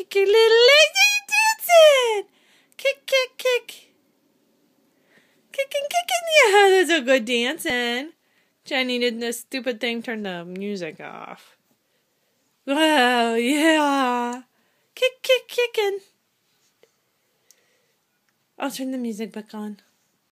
kick your little legs. Are you dancing? Kick, kick, kick. Kicking, kicking. Yeah, that's a good dancing. Jenny did this stupid thing, turn the music off. Wow, yeah. Kick, kick, kicking. I'll turn the music back on.